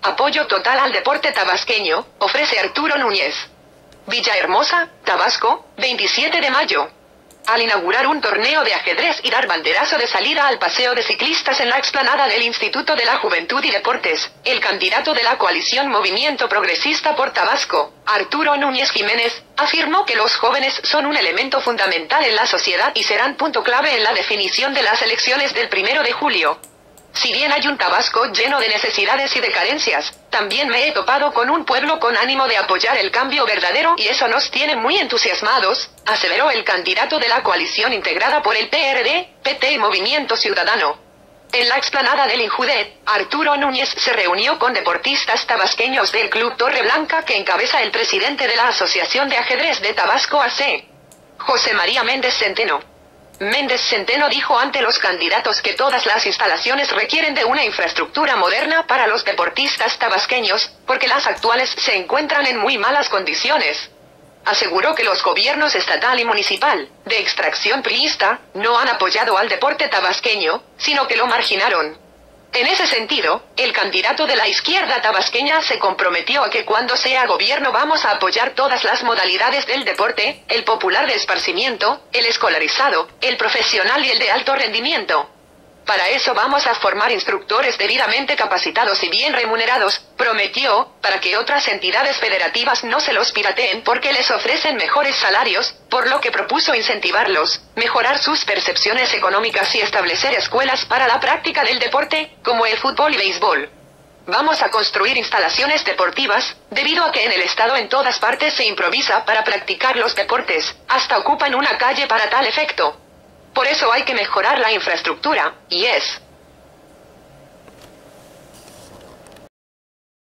Apoyo total al deporte tabasqueño, ofrece Arturo Núñez. Villahermosa, Tabasco, 27 de mayo. Al inaugurar un torneo de ajedrez y dar banderazo de salida al paseo de ciclistas en la explanada del Instituto de la Juventud y Deportes, el candidato de la coalición Movimiento Progresista por Tabasco, Arturo Núñez Jiménez, afirmó que los jóvenes son un elemento fundamental en la sociedad y serán punto clave en la definición de las elecciones del 1 de julio. Si bien hay un Tabasco lleno de necesidades y de carencias, también me he topado con un pueblo con ánimo de apoyar el cambio verdadero y eso nos tiene muy entusiasmados, aseveró el candidato de la coalición integrada por el PRD, PT y Movimiento Ciudadano. En la explanada del Injudet, Arturo Núñez se reunió con deportistas tabasqueños del Club Torre Blanca que encabeza el presidente de la Asociación de Ajedrez de Tabasco AC, José María Méndez Centeno. Méndez Centeno dijo ante los candidatos que todas las instalaciones requieren de una infraestructura moderna para los deportistas tabasqueños, porque las actuales se encuentran en muy malas condiciones. Aseguró que los gobiernos estatal y municipal, de extracción priista, no han apoyado al deporte tabasqueño, sino que lo marginaron. En ese sentido, el candidato de la izquierda tabasqueña se comprometió a que cuando sea gobierno vamos a apoyar todas las modalidades del deporte, el popular de esparcimiento, el escolarizado, el profesional y el de alto rendimiento. Para eso vamos a formar instructores debidamente capacitados y bien remunerados, prometió, para que otras entidades federativas no se los pirateen porque les ofrecen mejores salarios, por lo que propuso incentivarlos, mejorar sus percepciones económicas y establecer escuelas para la práctica del deporte, como el fútbol y béisbol. Vamos a construir instalaciones deportivas, debido a que en el estado en todas partes se improvisa para practicar los deportes, hasta ocupan una calle para tal efecto. Por eso hay que mejorar la infraestructura, y es